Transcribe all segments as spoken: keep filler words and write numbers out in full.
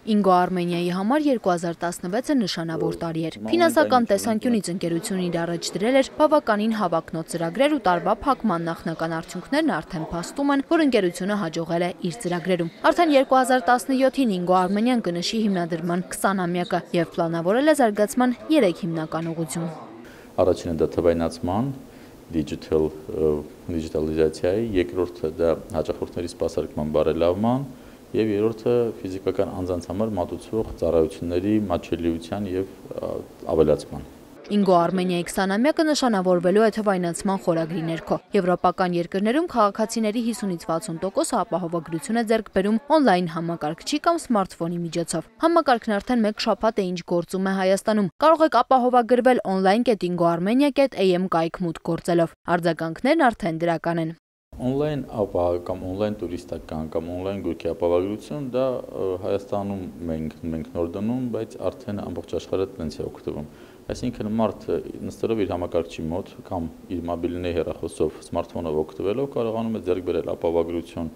Ինգո Արմենիայի համար երկու հազար տասնվեցը նշանավոր տարի էր։ Ֆինանսական տեսանկյունից ընկերությունն իր առաջ դրել էր բավականին հավակնոտ ծրագրեր ու տարվա փակման նախնական արդյունքներն արդեն փաստում են, որ ընկերությունը հաջողել է իր ծրագրերում։ Արդեն երկու հազար տասնյոթին Ինգո Արմենիան կնշի հիմնադրման քսանամյակը եւ պլանավորել է զարգացման երեք հիմնական ուղղություն։ Առաջինը դա թվայնացման, digital digitalizացիայի, երկրորդը դա հաճախորդների սպասարկման բարելավման և երրորդը ֆիզիկական անձանց համար մատուցվող ծառայությունների մատչելիության և ավելացման։ Ինգո Արմենիայի քսանամյակը նշանավորվելու է թվայնացման խորագրի ներքո։ Եվրոպական երկրներում քաղաքացիների հիսունից վաթսուն տոկոսը ապահովագրություն է ձեռք բերում օնլայն համակարգչի կամ սմարթֆոնի միջոցով։ Համակարգն արդեն մեկ շաբաթ է ինչ գործում է Հայաստանում։ Կարող եք ապահովագրվել օնլայն կետ ինգո արմենիա կետ էյ էմ կայքմուտ գործելով։ Արձագանքներն արդեն դրական են։ Օնլայն ապահով կամ օնլայն տուրիստական կամ օնլայն գույքի ապահովագրություն դա Հայաստանում մենք մենք նոր դնում, բայց արդեն ամբողջ աշխարհը տենց է օգտվում։ Այսինքն մարդը նստելով իր համակարգչի մոտ կամ իր մոբիլի հեռախոսով սմարթֆոնով օգտվելով կարողանում է ձեռք բերել ապահովագրություն,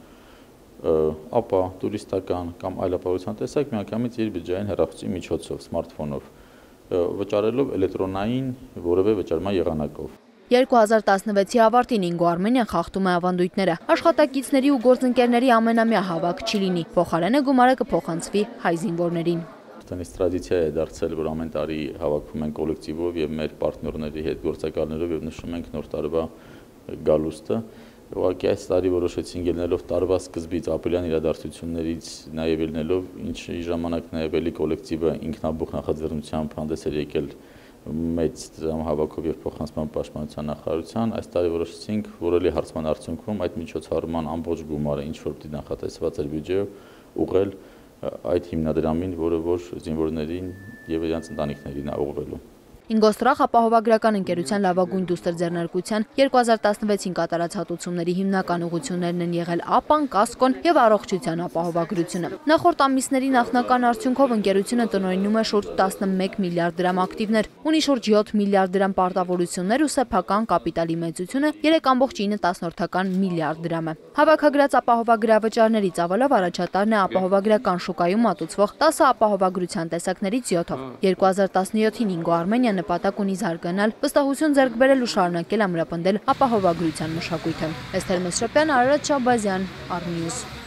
ապա տուրիստական կամ այլ ապահովության տեսակ միանգամից իր բջջային հեռախոսի միջոցով սմարթֆոնով վճարելով էլեկտրոնային որևէ վճարման եղանակով։ երկու հազար տասնվեցի ավարտին Ինգո Արմենիան խախտում է ավանդույթները։ Աշխատակիցների ու գործընկերների ամենամյա հավաք չի լինի։ Փոխարենը գումարը կփոխանցվի հայ զինվորներին։ Տնից տրադիցիա է դարձել, որ ամեն տարի հավաքվում են կոլեկտիվով եւ մեր պարտներների հետ գործակալներով եւ նշում ենք նոր տարվա գալուստը։ Ուղղակի այս տարի որոշեցինք ելնելով տարվա սկզբից ապրիլյան իրադարձություններից նաեւ ելնելով, ինչի ժամանակ նաեւ էլի կոլեկտիվը ինքնաբուխ նախաձեռնությամբ հանդես էր եկել մեծ դրամահավաքով եւ փոխանցման պաշտպանության նախարարության, այս տարի որոշեցինք, որ էլի հարցման արդյունքում այդ միջոցառման ամբողջ գումարը ինչ որ նախատեսված էր բյուջեով ուղղել այդ հիմնադրամին, որը որ զինվորներին եւ իրենց ընտանիքներին է ուղղվելու։ Ինգոստրախ ապահովագրական ընկերության լավագույն դուստր ձեռնարկության երկու հազար տասնվեցին կատարած հատուցումների հիմնական ուղղություններն են եղել ԱՊԱ-ն, կասկոն եւ առողջության ապահովագրությունը։ Նախորդ ամիսների նախնական արդյունքով ընկերությունը տնօրինում է շուրջ տասնմեկ միլիարդ դրամ ակտիվներ, ունի շուրջ յոթ միլիարդ դրամ պարտավորություններ ու սեփական կապիտալի մեծությունը երեք կόμma ինը միլիարդ դրամ է։ Հավաքագրած ապահովագրավճարների ծավալով առաջատարն է ապահովագրական շուկայում մատուցվող տասը ապահովագրության տեսակներից յոթով։ երկու հազար տասնյոթին Ինգո Արմենիան նպատակ ունի զարգանալ, վստահություն ձեռք բերել ու շարունակել ամրապնդել ապահովագրության մշակույթը։ Էսթեր Մեսրոպյան, Արարատ Շաբազյան, Արնյուզ։